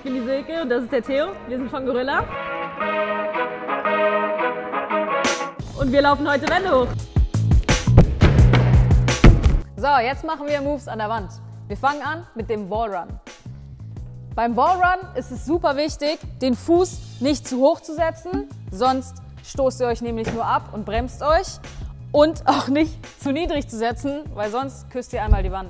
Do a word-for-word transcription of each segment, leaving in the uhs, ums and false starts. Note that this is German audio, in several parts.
bin die Silke und das ist der Theo. Wir sind von Gorilla. Und wir laufen heute Wände hoch. So, jetzt machen wir Moves an der Wand. Wir fangen an mit dem Wallrun. Beim Wallrun ist es super wichtig, den Fuß nicht zu hoch zu setzen, sonst stoßt ihr euch nämlich nur ab und bremst euch. Und auch nicht zu niedrig zu setzen, weil sonst küsst ihr einmal die Wand.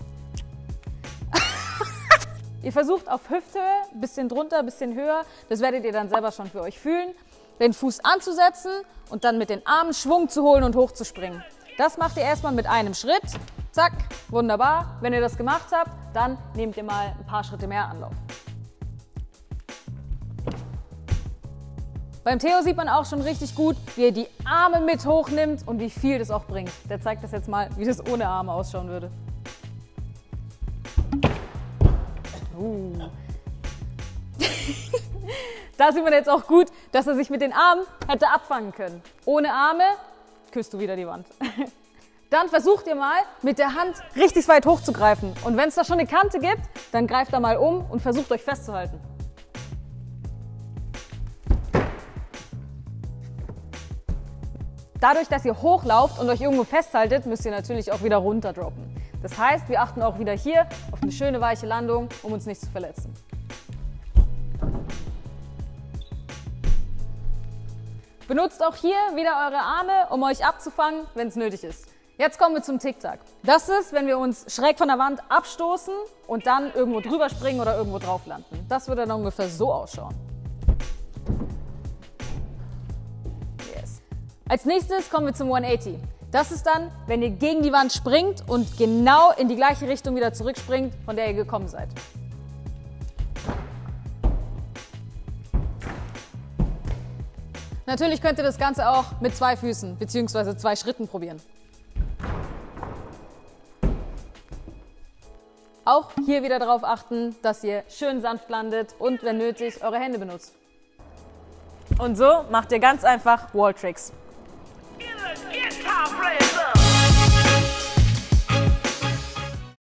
Ihr versucht auf Hüfthöhe, ein bisschen drunter, ein bisschen höher, das werdet ihr dann selber schon für euch fühlen, den Fuß anzusetzen und dann mit den Armen Schwung zu holen und hochzuspringen. Das macht ihr erstmal mit einem Schritt. Zack, wunderbar. Wenn ihr das gemacht habt, dann nehmt ihr mal ein paar Schritte mehr Anlauf. Beim Theo sieht man auch schon richtig gut, wie er die Arme mit hochnimmt und wie viel das auch bringt. Der zeigt das jetzt mal, wie das ohne Arme ausschauen würde. Uh. Da sieht man jetzt auch gut, dass er sich mit den Armen hätte abfangen können. Ohne Arme küsst du wieder die Wand. Dann versucht ihr mal, mit der Hand richtig weit hochzugreifen. Und wenn es da schon eine Kante gibt, dann greift da mal um und versucht euch festzuhalten. Dadurch, dass ihr hochlauft und euch irgendwo festhaltet, müsst ihr natürlich auch wieder runterdroppen. Das heißt, wir achten auch wieder hier auf eine schöne weiche Landung, um uns nicht zu verletzen. Benutzt auch hier wieder eure Arme, um euch abzufangen, wenn es nötig ist. Jetzt kommen wir zum Tic-Tac. Das ist, wenn wir uns schräg von der Wand abstoßen und dann irgendwo drüber springen oder irgendwo drauf landen. Das würde dann ungefähr so ausschauen. Yes. Als nächstes kommen wir zum hundertachtzig. Das ist dann, wenn ihr gegen die Wand springt und genau in die gleiche Richtung wieder zurückspringt, von der ihr gekommen seid. Natürlich könnt ihr das Ganze auch mit zwei Füßen bzw. zwei Schritten probieren. Auch hier wieder darauf achten, dass ihr schön sanft landet und, wenn nötig, eure Hände benutzt. Und so macht ihr ganz einfach Walltricks. Guitar player.